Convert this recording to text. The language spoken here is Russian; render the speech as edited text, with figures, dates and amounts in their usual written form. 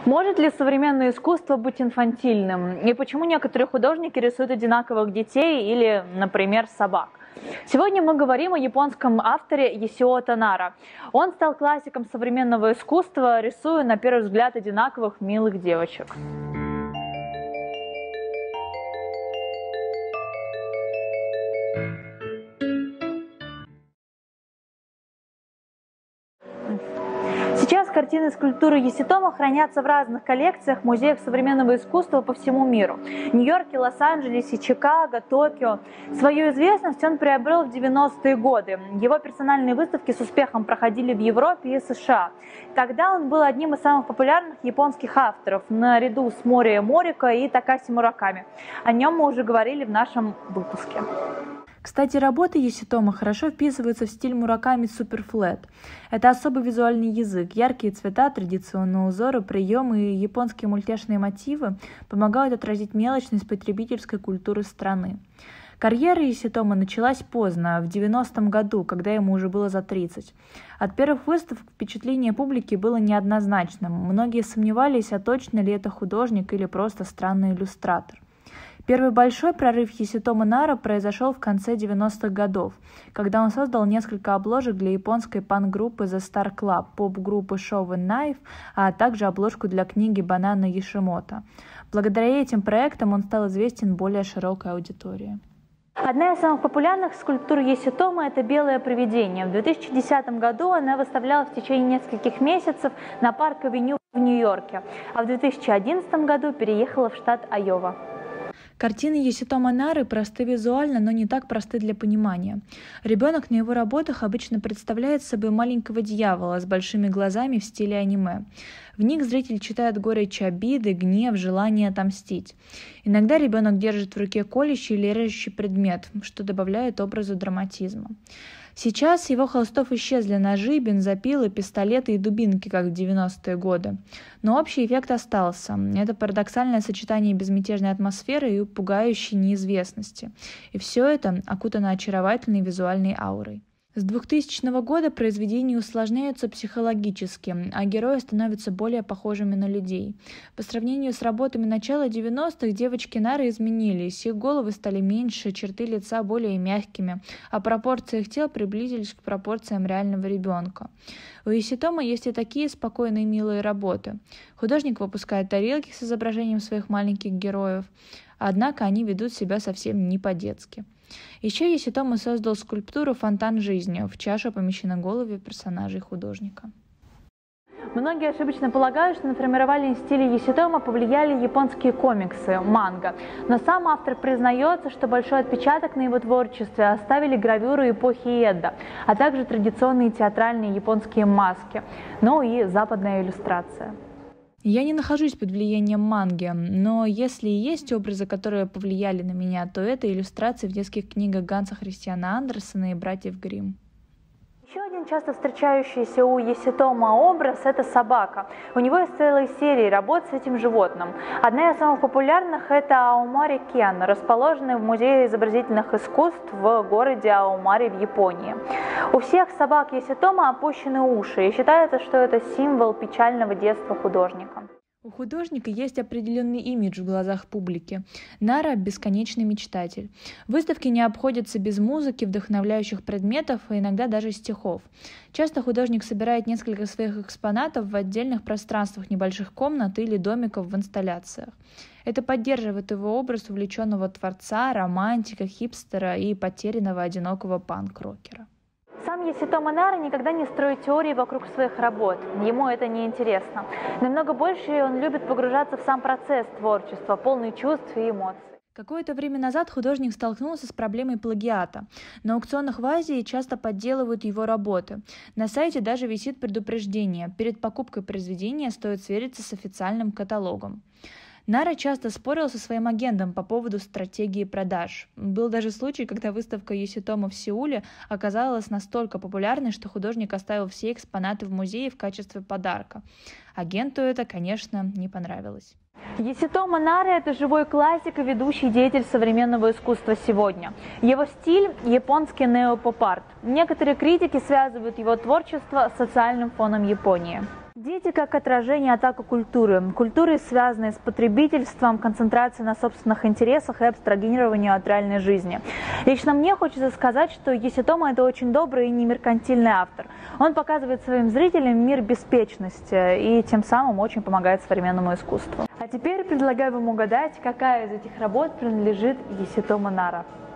Может ли современное искусство быть инфантильным? И почему некоторые художники рисуют одинаковых детей или, например, собак? Сегодня мы говорим о японском авторе Исио Танара. Он стал классиком современного искусства, рисуя, на первый взгляд, одинаковых милых девочек. Сейчас картины и скульптуры Йоситомо хранятся в разных коллекциях музеев современного искусства по всему миру. В Нью-Йорке, Лос-Анджелесе, Чикаго, Токио. Свою известность он приобрел в 90-е годы. Его персональные выставки с успехом проходили в Европе и США. Тогда он был одним из самых популярных японских авторов, наряду с Морио Морико и Такаси Мураками. О нем мы уже говорили в нашем выпуске. Кстати, работы Йоситомо хорошо вписываются в стиль Мураками суперфлэт. Это особый визуальный язык, яркие цвета, традиционные узоры, приемы и японские мультяшные мотивы помогают отразить мелочность потребительской культуры страны. Карьера Йоситомо началась поздно, в 90-м году, когда ему уже было за 30. От первых выставок впечатление публики было неоднозначным. Многие сомневались, а точно ли это художник или просто странный иллюстратор. Первый большой прорыв Йоситомо Нара произошел в конце 90-х годов, когда он создал несколько обложек для японской панк-группы The Star Club, поп-группы Show and Knife, а также обложку для книги Банана Йошимото. Благодаря этим проектам он стал известен более широкой аудитории. Одна из самых популярных скульптур Йоситомо – это «Белое привидение». В 2010 году она выставлялась в течение нескольких месяцев на Парк-авеню в Нью-Йорке, а в 2011 году переехала в штат Айова. Картины Йоситомо Нары просты визуально, но не так просты для понимания. Ребенок на его работах обычно представляет собой маленького дьявола с большими глазами в стиле аниме. В них зритель читает горечь обиды, гнев, желание отомстить. Иногда ребенок держит в руке колющий или режущий предмет, что добавляет образу драматизма. Сейчас его холстов исчезли ножи, бензопилы, пистолеты и дубинки, как в 90-е годы. Но общий эффект остался. Это парадоксальное сочетание безмятежной атмосферы и пугающей неизвестности. И все это окутано очаровательной визуальной аурой. С 2000 года произведения усложняются психологически, а герои становятся более похожими на людей. По сравнению с работами начала 90-х девочки Нары изменились, их головы стали меньше, черты лица более мягкими, а пропорции их тел приблизились к пропорциям реального ребенка. У Йоситомо есть и такие спокойные милые работы. Художник выпускает тарелки с изображением своих маленьких героев, однако они ведут себя совсем не по-детски. Еще Йоситомо создал скульптуру «Фонтан жизни». В чашу помещены головы персонажей художника. Многие ошибочно полагают, что на формирование стиля Йоситомо повлияли японские комиксы, манга. Но сам автор признается, что большой отпечаток на его творчестве оставили гравюры эпохи Эдо, а также традиционные театральные японские маски, ну и западная иллюстрация. Я не нахожусь под влиянием манги, но если и есть образы, которые повлияли на меня, то это иллюстрации в детских книгах Ганса Христиана Андерсена и братьев Гримм. Еще один часто встречающийся у Йоситомо образ – это собака. У него есть целая серия работ с этим животным. Одна из самых популярных – это Аомари Кен, расположенная в Музее изобразительных искусств в городе Аомари в Японии. У всех собак Йоситомо опущены уши, и считается, что это символ печального детства художника. У художника есть определенный имидж в глазах публики. Нара – бесконечный мечтатель. Выставки не обходятся без музыки, вдохновляющих предметов, а иногда даже стихов. Часто художник собирает несколько своих экспонатов в отдельных пространствах небольших комнат или домиков в инсталляциях. Это поддерживает его образ увлеченного творца, романтика, хипстера и потерянного одинокого панк-рокера. Сам Йоситомо Нара никогда не строит теории вокруг своих работ, ему это не интересно. Намного больше он любит погружаться в сам процесс творчества, полный чувств и эмоций. Какое-то время назад художник столкнулся с проблемой плагиата. На аукционах в Азии часто подделывают его работы. На сайте даже висит предупреждение: перед покупкой произведения стоит свериться с официальным каталогом. Нара часто спорил со своим агентом по поводу стратегии продаж. Был даже случай, когда выставка Йоситомо в Сеуле оказалась настолько популярной, что художник оставил все экспонаты в музее в качестве подарка. Агенту это, конечно, не понравилось. Йоситомо Нара – это живой классик и ведущий деятель современного искусства сегодня. Его стиль – японский неопоп-арт. Некоторые критики связывают его творчество с социальным фоном Японии. Дети как отражение атака культуры. Культуры, связанные с потребительством, концентрацией на собственных интересах и абстрагированию от реальной жизни. Лично мне хочется сказать, что Еситома – это очень добрый и немеркантильный автор. Он показывает своим зрителям мир беспечности и тем самым очень помогает современному искусству. А теперь предлагаю вам угадать, какая из этих работ принадлежит Еситома Нара.